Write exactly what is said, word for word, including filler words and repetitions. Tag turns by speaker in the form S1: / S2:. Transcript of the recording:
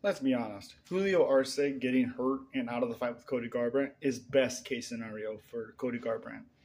S1: let's be honest. Julio Arce getting hurt and out of the fight with Cody Garbrandt is best case scenario for Cody Garbrandt.